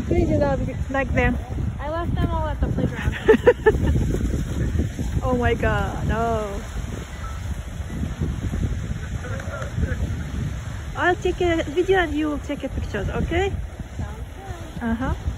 Where did you like them? I left them all at the playground. Oh my god, oh. I'll take a video and you will take a pictures, okay? Sounds good. Uh-huh.